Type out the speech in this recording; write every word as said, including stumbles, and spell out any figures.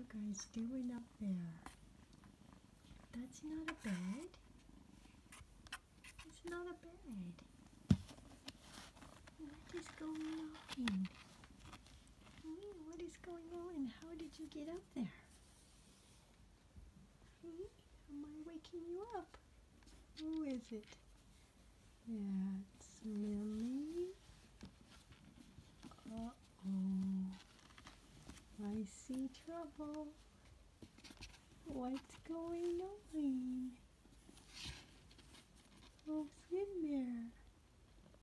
guys doing up there? That's not a bed. It's not a bed. What is going on? Hmm, what is going on? How did you get up there? Hmm? Am I waking you up? Who is it? That's Lily. Uh-oh. I see trouble. What's going on? Who's in there?